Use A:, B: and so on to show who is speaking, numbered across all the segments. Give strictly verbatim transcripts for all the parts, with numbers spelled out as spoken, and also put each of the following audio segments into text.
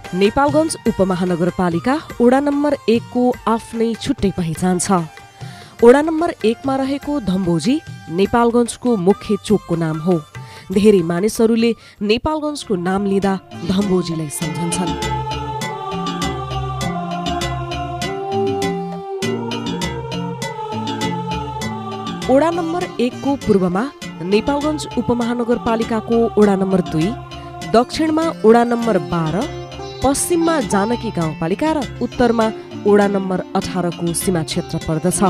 A: नेपालगञ्ज उपमहानगरपालिका ओडा नम्बर एक को आफ्नै छुट्टै पहिचान छ। ओडा नम्बर एकमा रहेको धम्बोजी नेपालगञ्जको मुख्य चोकको नाम हो। धेरै मानिसहरूले नेपालगञ्जको नाम लिँदा धम्बोजीलाई सम्झन्छन्। ओडा नम्बर एक को पूर्वमा नेपालगञ्ज उपमहानगरपालिकाको ओडा नम्बर दुई, दक्षिणमा ओडा नम्बर बाह्र, पश्चिममा जानकी गाउँपालिका र उत्तरमा ओडा नम्बर अठारको सीमा क्षेत्र पर्दछ।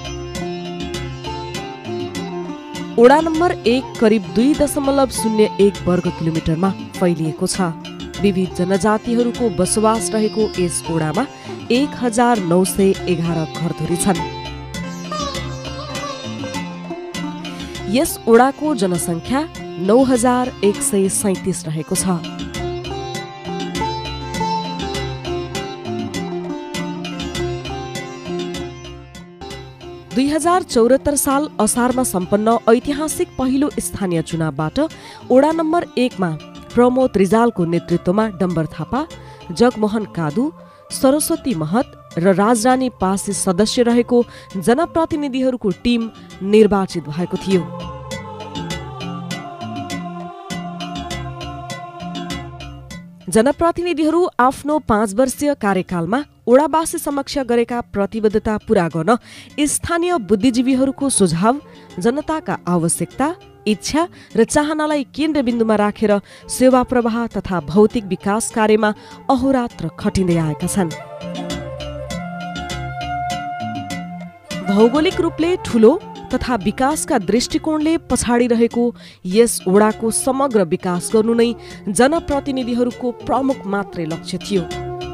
A: ओडा नम्बर एक करिब दुई दशमलव शून्य एक वर्ग किलोमिटरमा फैलिएको छ। विविध जनजातिहरूको बसोबास रहेको यस ओडामा एक हजार नौ सय एघार घरधुरी छन्। यस ओडाको जनसङ्ख्या नौ हजार एक सय सैतिस रहेको छ। दुई हजार चौहत्तर साल असारमा सम्पन्न ऐतिहासिक पहिलो स्थानीय चुनावबाट ओडा नम्बर एकमा प्रमोद रिजालको नेतृत्वमा डम्बर थापा, जगमोहन कादु, सरस्वती महत र राजरानी पासी सदस्य रहेको जनप्रतिनिधिहरूको टिम निर्वाचित भएको थियो। जनप्रतिनिधिहरू आफ्नो पाँच वर्षीय कार्यकालमा ओडावासी समक्ष गरेका प्रतिबद्धता पूरा गर्न स्थानीय बुद्धिजीवीहरूको सुझाव, जनताका आवश्यकता, इच्छा र चाहनालाई केन्द्रबिन्दुमा राखेर सेवा प्रवाह तथा भौतिक विकास कार्यमा अहोरात्र खटिँदै आएका छन्। भौगोलिक रूपले ठूलो तथा विकासका दृष्टिकोणले पछाडि रहेको यस ओडाको समग्र विकास गर्नु नै जनप्रतिनिधिहरूको प्रमुख मात्रै लक्ष्य थियो।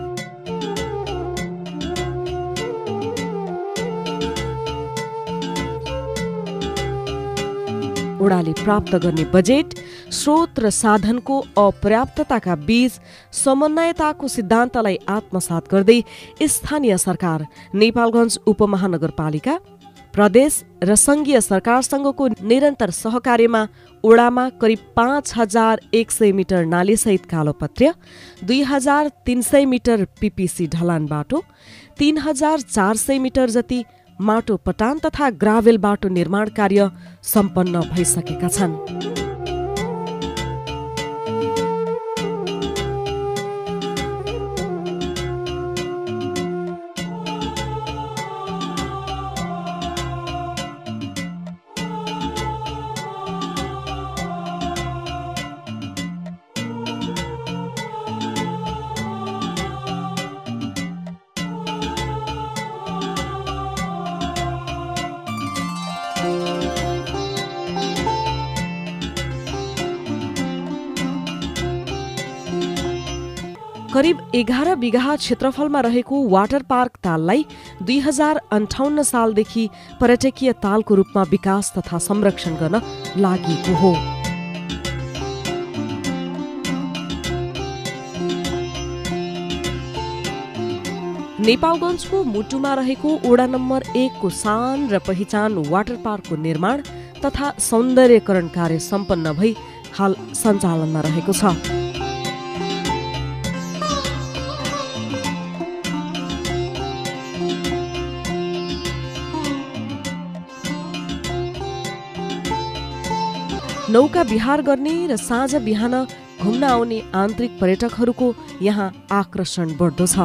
A: ओडाले प्राप्त गर्ने बजेट, स्रोत र साधनको अपर्याप्तताका बीच समन्वयताको सिद्धान्तलाई आत्मसात गर्दै स्थानीय सरकार, नेपालगञ्ज उपमहानगरपालिका, प्रदेश र संघीय सरकारसँगको निरन्तर सहकार्यमा ओडामा करिब पाँच हजार एक सय मिटर नालीसहित कालोपत्र्य, दुई हजार तीन सय मिटर पीपीसी ढलान बाटो, तीन हजार चार सय मिटर जति माटो पटान तथा ग्राभेल बाटो निर्माण कार्य सम्पन्न भइसकेका छन्। करिब एघार बिघा क्षेत्रफलमा रहेको वाटर पार्क ताललाई दुई हजार अन्ठाउन्न सालदेखि पर्यटकीय तालको रूपमा विकास तथा संरक्षण गर्न लागि हो। नेपालगञ्जको मुटुमा रहेको ओडा नम्बर एक को शान र पहिचान वाटर पार्कको निर्माण तथा सौन्दर्यकरण कार्य सम्पन्न भई हाल सञ्चालनमा रहेको छ। नौका विहार गर्ने र साँझ बिहान घुम्न आउने आन्तरिक पर्यटकहरूको यहाँ आकर्षण बढ्दो छ।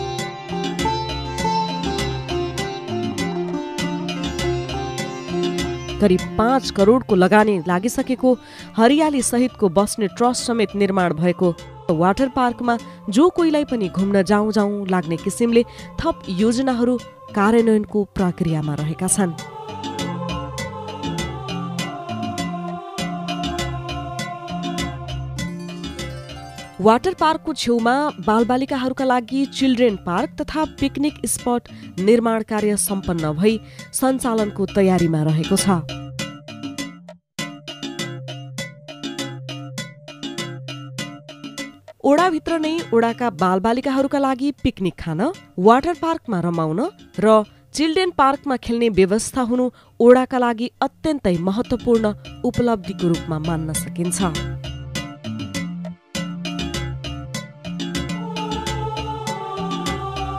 A: करिब पाँच करोडको लगानी लागिसकेको हरियाली सहितको बस्ने ट्रस्ट समेत निर्माण भएको वाटर पार्कमा जो कोहीलाई पनि घुम्न जाउँ जाउँ लाग्ने किसिमले थप योजनाहरू कार्यान्वयनको प्रक्रियामा रहेका छन्। वाटर पार्कको छेउमा बालबालिकाहरूका लागि चिल्ड्रेन पार्क तथा पिकनिक स्पट निर्माण कार्य सम्पन्न भई सञ्चालनको तयारीमा रहेको छ। ओडाभित्र नै ओडाका बालबालिकाहरूका लागि पिकनिक खान, वाटर पार्कमा रमाउन र चिल्ड्रेन पार्कमा खेल्ने व्यवस्था हुनु ओडाका लागि अत्यन्तै महत्त्वपूर्ण उपलब्धिको रूपमा मान्न सकिन्छ।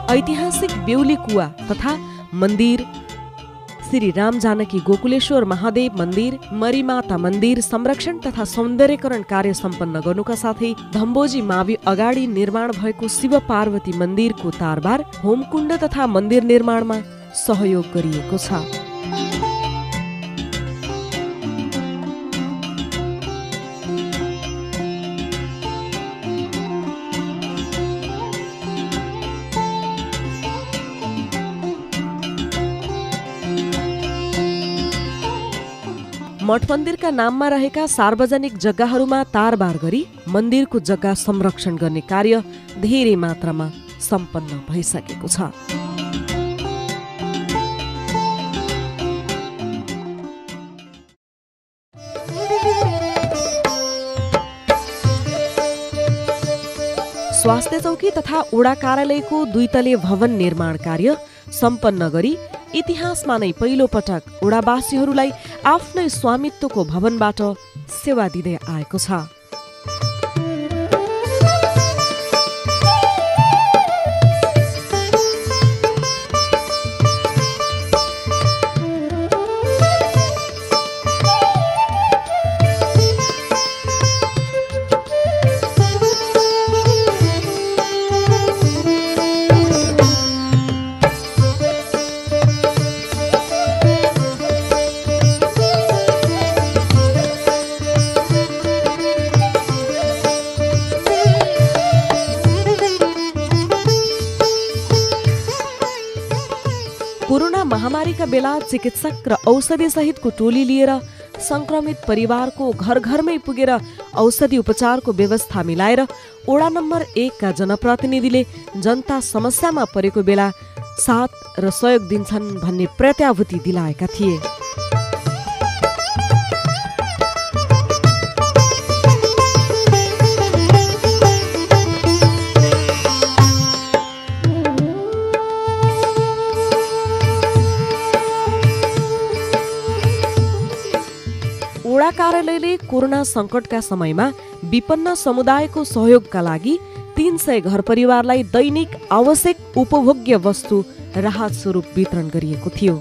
A: ऐतिहासिक बेउली कुवा तथा मन्दिर, श्री राम जानकी गोकुलेश्वर महादेव मन्दिर, मरिमाता मन्दिर संरक्षण तथा सौन्दर्यकरण कार्य सम्पन्न गर्नुका साथै धम्बोजी मावि अगाडि निर्माण भएको शिव पार्वती मन्दिरको तारबार, होमकुण्ड तथा मन्दिर निर्माणमा सहयोग गरिएको छ। मठ मन्दिरका नाममा रहेका सार्वजनिक जग्गाहरूमा तारबार गरी मन्दिरको जग्गा संरक्षण गर्ने कार्य धेरै मात्रामा सम्पन्न भइसकेको छ। स्वास्थ्य चौकी तथा वडा कार्यालयको दुई तले भवन निर्माण कार्य सम्पन्न गरी इतिहासमा नै पहिलो पटक वडावासीहरूलाई आफ्नै स्वामित्वको भवनबाट सेवा दिँदै आएको छ। कोरोना महामारीका बेला चिकित्सक र औषधि सहितको टोली लिएर संक्रमित परिवारको घर घरमै पुगेर औषधि उपचारको व्यवस्था मिलाएर वडा नम्बर एक का जनप्रतिनिधिले जनता समस्यामा परेको बेला साथ र सहयोग दिन्छन् भन्ने प्रत्याभूति दिलाएका थिए। वडा कार्यालयले कोरोना संकटका समयमा विपन्न समुदायको सहयोगका लागि तीन सय घर परिवारलाई दैनिक आवश्यक उपभोग्य वस्तु राहत स्वरूप वितरण गरिएको थियो।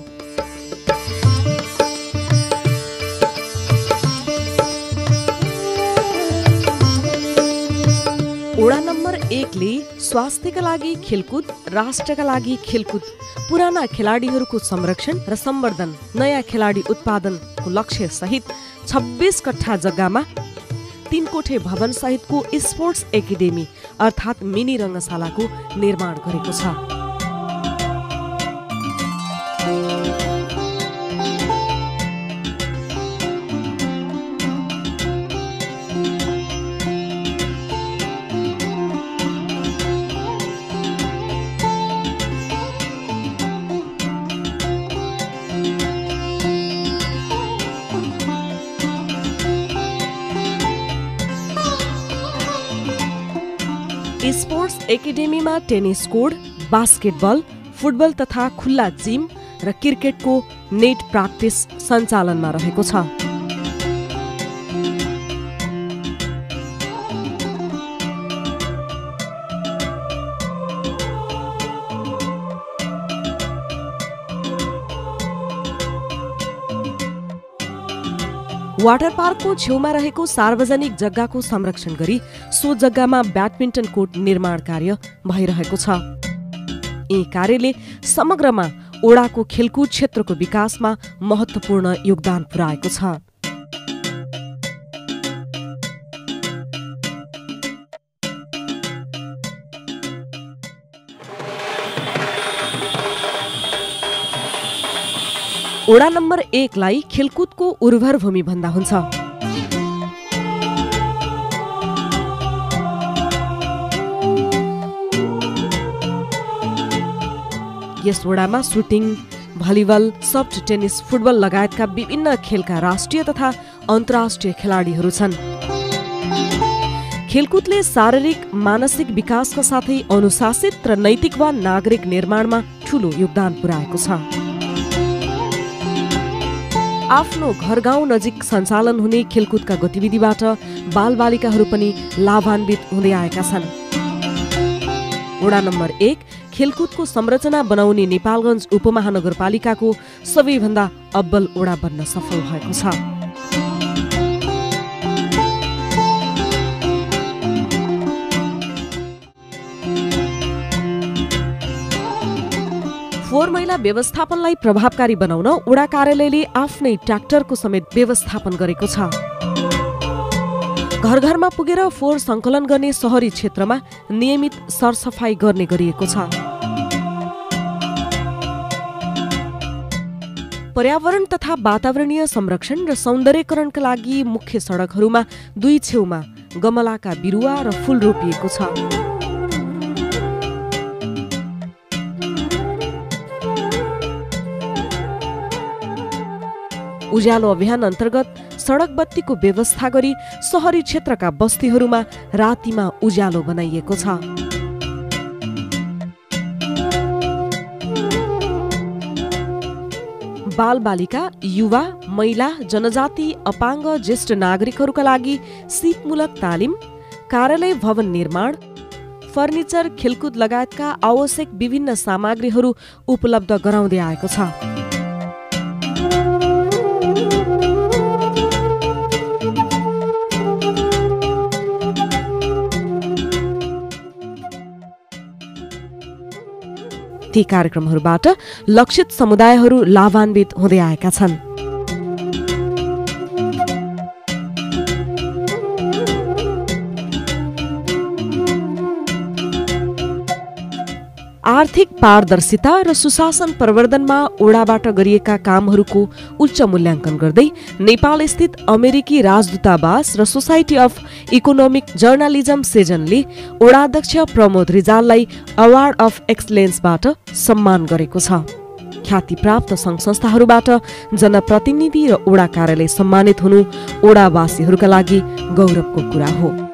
A: वडा नम्बर एकले स्वास्थ्यका लागि खेलकुद, राष्ट्रका लागि खेलकुद, पुराना खेलाडीहरूको संरक्षण र सम्वर्धन, नयाँ खेलाडी उत्पादनको लक्ष्य सहित छब्बीस कट्ठा जग्गामा तीन कोठे भवन सहितको स्पोर्ट्स एकाडेमी अर्थात् मिनी रङ्गशालाको निर्माण गरेको छ। स्पोर्ट्स एकाडेमीमा टेनिस कोर्ट, बास्केटबल, फुटबल तथा खुल्ला जिम र क्रिकेटको नेट प्र्याक्टिस सञ्चालनमा रहेको छ। वाटर पार्कको छेउमा रहेको सार्वजनिक जग्गाको संरक्षण गरी सो जग्गामा ब्याडमिन्टन कोर्ट निर्माण कार्य भइरहेको छ। यी कार्यले समग्रमा ओडाको खेलकुद क्षेत्रको विकासमा महत्त्वपूर्ण योगदान पुर्याएको छ। वडा नम्बर एकलाई खेलकुदको उर्वर भूमि भन्दा हुन्छ। यस वडामा shooting, volleyball, soft tennis, football लगायतका विभिन्न खेलका राष्ट्रिय तथा अन्तर्राष्ट्रिय खेलाडीहरू छन्। खेलकुदले शारीरिक, मानसिक विकासका साथै अनुशासित र नैतिकवान नागरिक निर्माणमा ठूलो योगदान पुर्याएको छ। आफ्नो घर गाउँ नजिक सञ्चालन हुने खेलकुदका गतिविधिबाट बालबालिकाहरू पनि लाभान्वित हुँदै आएका छन्। वडा नम्बर एक खेलकुदको संरचना बनाउने नेपालगञ्ज उपमहानगरपालिकाको सबैभन्दा अब्बल ओडा बन्न सफल भएको छ। फोहोर मैला व्यवस्थापनलाई प्रभावकारी बनाउन ओडा कार्यालयले आफ्नै ट्र्याक्टरको समेत व्यवस्थापन गरेको छ। घर घरमा पुगेर फोहोर सङ्कलन गर्ने सहरी क्षेत्रमा नियमित सरसफाई गर्ने गरिएको छ। पर्यावरण तथा वातावरणीय संरक्षण र सौन्दर्यकरणका लागि मुख्य सडकहरूमा दुई छेउमा गमलाका बिरुवा र फूल रोपिएको छ। उज्यालो अभियान अन्तर्गत सडक बत्तीको व्यवस्था गरी सहरी क्षेत्रका बस्तीहरूमा रातिमा उज्यालो बनाइएको छ। बालबालिका, युवा, महिला, जनजाति, अपाङ्ग, ज्येष्ठ नागरिकहरूका लागि सिपमूलक तालिम, कार्यालय भवन निर्माण, फर्निचर, खेलकुद लगायतका आवश्यक विभिन्न सामग्रीहरू उपलब्ध गराउँदै आएको छ। ती कार्यक्रमहरूबाट लक्षित समुदायहरू लाभान्वित हुँदै आएका छन्। आर्थिक पारदर्शिता र सुशासन प्रवर्धनमा ओडाबाट गरिएका कामहरूको उच्च मूल्याङ्कन गर्दै नेपाल स्थित अमेरिकी राजदूतावास र सोसाइटी अफ इकोनोमिक जर्नालिजम सेजनले ओडाध्यक्ष प्रमोद रिजाललाई अवार्ड अफ एक्सलेन्सबाट सम्मान गरेको छ। ख्यातिप्राप्त सङ्घ संस्थाहरूबाट जनप्रतिनिधि र ओडा कार्यालय सम्मानित हुनु ओडावासीहरूका लागि गौरवको कुरा हो।